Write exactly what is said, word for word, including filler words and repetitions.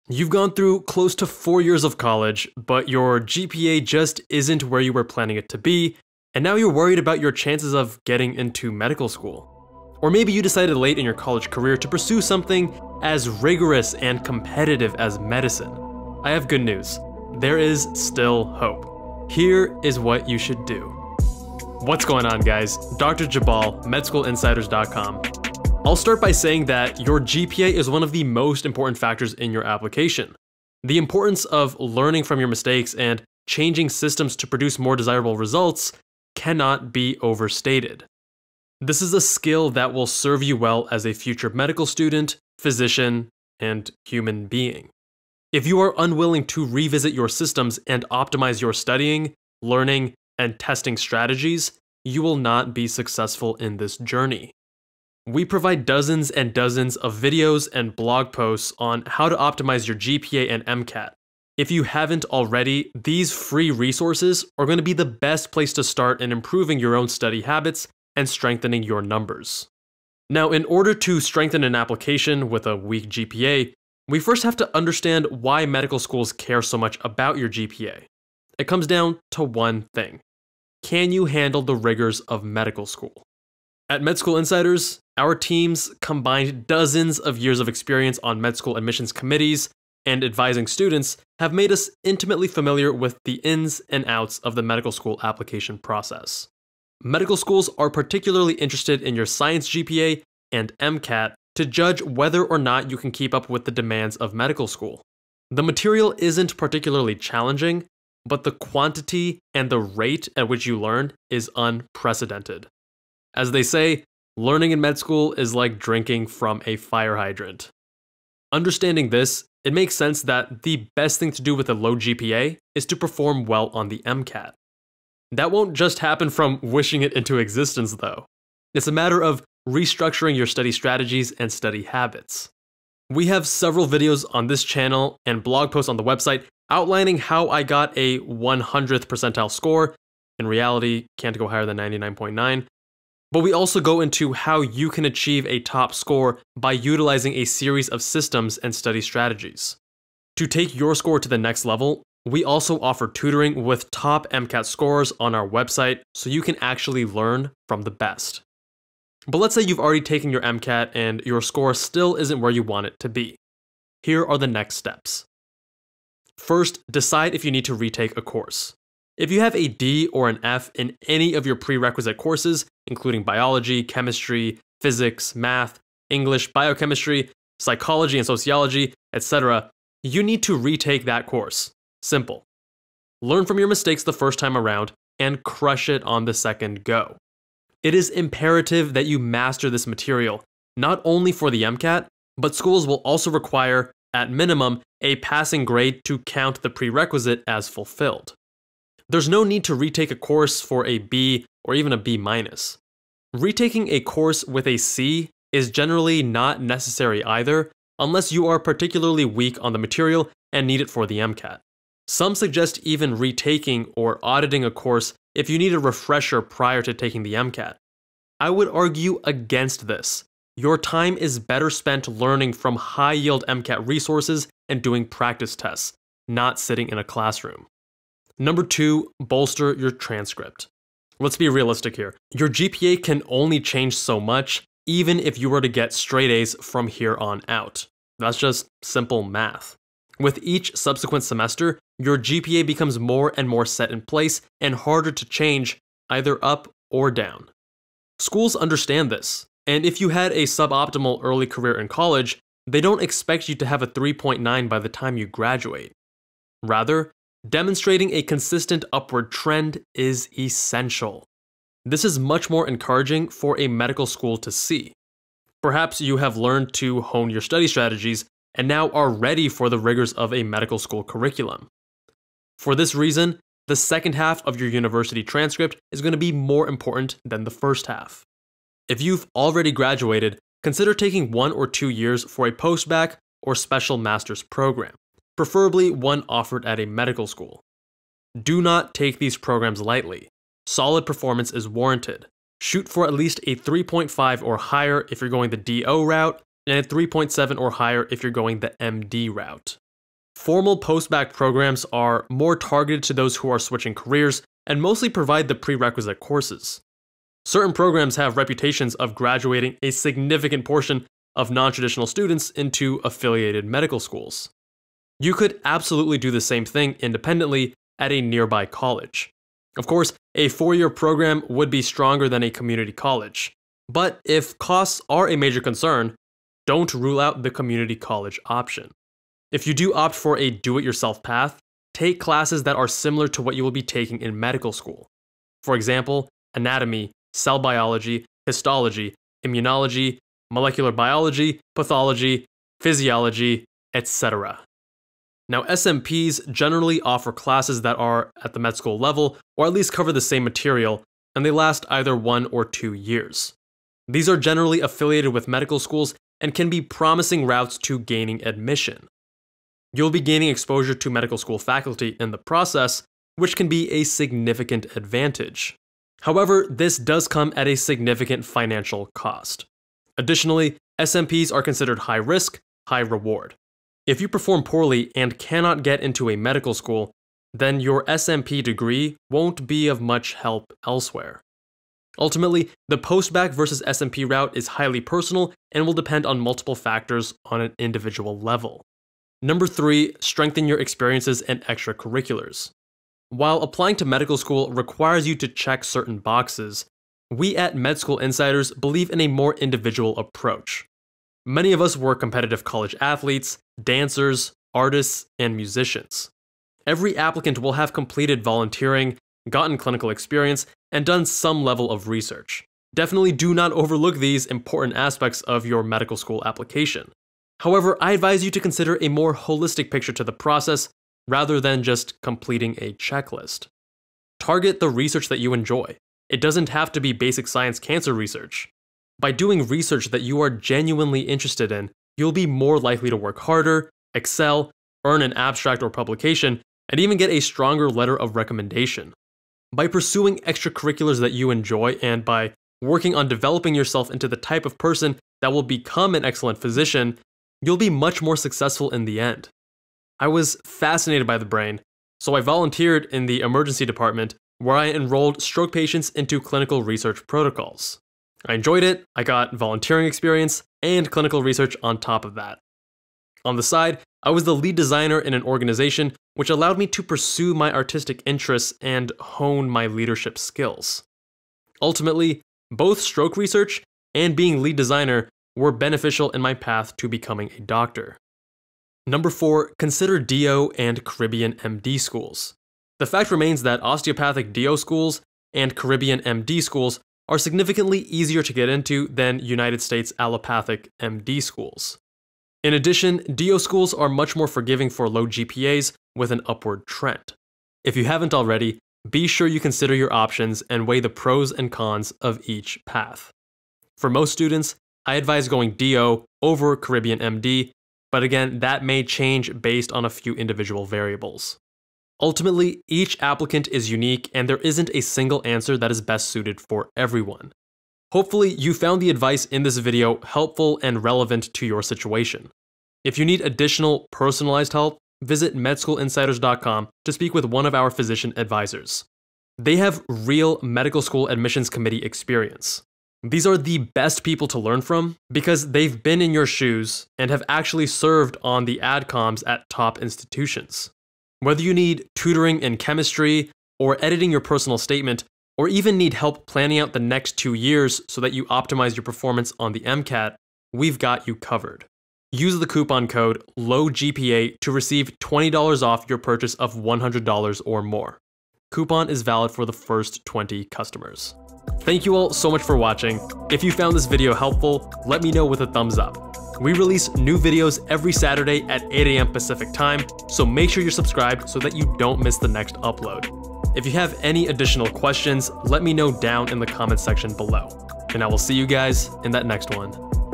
You've gone through close to four years of college, but your G P A just isn't where you were planning it to be, and now you're worried about your chances of getting into medical school. Or maybe you decided late in your college career to pursue something as rigorous and competitive as medicine. I have good news. There is still hope. Here is what you should do. What's going on, guys? Doctor Jabal, med school insiders dot com. I'll start by saying that your G P A is one of the most important factors in your application. The importance of learning from your mistakes and changing systems to produce more desirable results cannot be overstated. This is a skill that will serve you well as a future medical student, physician, and human being. If you are unwilling to revisit your systems and optimize your studying, learning, and testing strategies, you will not be successful in this journey. We provide dozens and dozens of videos and blog posts on how to optimize your G P A and MCAT. If you haven't already, these free resources are going to be the best place to start in improving your own study habits and strengthening your numbers. Now, in order to strengthen an application with a weak G P A, we first have to understand why medical schools care so much about your G P A. It comes down to one thing. Can you handle the rigors of medical school? At Med School Insiders, our teams combined dozens of years of experience on med school admissions committees and advising students have made us intimately familiar with the ins and outs of the medical school application process. Medical schools are particularly interested in your science G P A and MCAT to judge whether or not you can keep up with the demands of medical school. The material isn't particularly challenging, but the quantity and the rate at which you learn is unprecedented. As they say, learning in med school is like drinking from a fire hydrant. Understanding this, it makes sense that the best thing to do with a low G P A is to perform well on the MCAT. That won't just happen from wishing it into existence, though. It's a matter of restructuring your study strategies and study habits. We have several videos on this channel and blog posts on the website outlining how I got a one hundredth percentile score. In reality, can't go higher than ninety-nine point nine. But we also go into how you can achieve a top score by utilizing a series of systems and study strategies. To take your score to the next level, we also offer tutoring with top MCAT scores on our website so you can actually learn from the best. But let's say you've already taken your MCAT and your score still isn't where you want it to be. Here are the next steps. First, decide if you need to retake a course. If you have a D or an F in any of your prerequisite courses, including biology, chemistry, physics, math, English, biochemistry, psychology and sociology, et cetera, you need to retake that course. Simple. Learn from your mistakes the first time around and crush it on the second go. It is imperative that you master this material, not only for the MCAT, but schools will also require, at minimum, a passing grade to count the prerequisite as fulfilled. There's no need to retake a course for a B or even a B minus. Retaking a course with a C is generally not necessary either, unless you are particularly weak on the material and need it for the MCAT. Some suggest even retaking or auditing a course if you need a refresher prior to taking the MCAT. I would argue against this. Your time is better spent learning from high-yield MCAT resources and doing practice tests, not sitting in a classroom. Number two, bolster your transcript. Let's be realistic here. Your G P A can only change so much, even if you were to get straight A's from here on out. That's just simple math. With each subsequent semester, your G P A becomes more and more set in place and harder to change, either up or down. Schools understand this, and if you had a suboptimal early career in college, they don't expect you to have a three point nine by the time you graduate. Rather, demonstrating a consistent upward trend is essential. This is much more encouraging for a medical school to see. Perhaps you have learned to hone your study strategies and now are ready for the rigors of a medical school curriculum. For this reason, the second half of your university transcript is going to be more important than the first half. If you've already graduated, consider taking one or two years for a post-bacc or special master's program, preferably one offered at a medical school. Do not take these programs lightly. Solid performance is warranted. Shoot for at least a three point five or higher if you're going the D O route, and a three point seven or higher if you're going the M D route. Formal post-bacc programs are more targeted to those who are switching careers and mostly provide the prerequisite courses. Certain programs have reputations of graduating a significant portion of non-traditional students into affiliated medical schools. You could absolutely do the same thing independently at a nearby college. Of course, a four-year program would be stronger than a community college. But if costs are a major concern, don't rule out the community college option. If you do opt for a do-it-yourself path, take classes that are similar to what you will be taking in medical school. For example, anatomy, cell biology, histology, immunology, molecular biology, pathology, physiology, et cetera. Now, S M Ps generally offer classes that are at the med school level, or at least cover the same material, and they last either one or two years. These are generally affiliated with medical schools and can be promising routes to gaining admission. You'll be gaining exposure to medical school faculty in the process, which can be a significant advantage. However, this does come at a significant financial cost. Additionally, S M Ps are considered high risk, high reward. If you perform poorly and cannot get into a medical school, then your S M P degree won't be of much help elsewhere. Ultimately, the post-bacc versus S M P route is highly personal and will depend on multiple factors on an individual level. Number three, strengthen your experiences and extracurriculars. While applying to medical school requires you to check certain boxes, we at Med School Insiders believe in a more individual approach. Many of us were competitive college athletes, dancers, artists, and musicians. Every applicant will have completed volunteering, gotten clinical experience, and done some level of research. Definitely do not overlook these important aspects of your medical school application. However, I advise you to consider a more holistic picture to the process rather than just completing a checklist. Target the research that you enjoy. It doesn't have to be basic science cancer research. By doing research that you are genuinely interested in, you'll be more likely to work harder, excel, earn an abstract or publication, and even get a stronger letter of recommendation. By pursuing extracurriculars that you enjoy and by working on developing yourself into the type of person that will become an excellent physician, you'll be much more successful in the end. I was fascinated by the brain, so I volunteered in the emergency department where I enrolled stroke patients into clinical research protocols. I enjoyed it, I got volunteering experience, and clinical research on top of that. On the side, I was the lead designer in an organization which allowed me to pursue my artistic interests and hone my leadership skills. Ultimately, both stroke research and being lead designer were beneficial in my path to becoming a doctor. Number four, consider D O and Caribbean M D schools. The fact remains that osteopathic D O schools and Caribbean M D schools are significantly easier to get into than United States allopathic M D schools. In addition, D O schools are much more forgiving for low G P As with an upward trend. If you haven't already, be sure you consider your options and weigh the pros and cons of each path. For most students, I advise going D O over Caribbean M D, but again, that may change based on a few individual variables. Ultimately, each applicant is unique and there isn't a single answer that is best suited for everyone. Hopefully, you found the advice in this video helpful and relevant to your situation. If you need additional personalized help, visit med school insiders dot com to speak with one of our physician advisors. They have real medical school admissions committee experience. These are the best people to learn from because they've been in your shoes and have actually served on the adcoms at top institutions. Whether you need tutoring in chemistry, or editing your personal statement, or even need help planning out the next two years so that you optimize your performance on the MCAT, we've got you covered. Use the coupon code low G P A to receive twenty dollars off your purchase of one hundred dollars or more. Coupon is valid for the first twenty customers. Thank you all so much for watching. If you found this video helpful, let me know with a thumbs up. We release new videos every Saturday at eight A M Pacific time, so make sure you're subscribed so that you don't miss the next upload. If you have any additional questions, let me know down in the comments section below. And I will see you guys in that next one.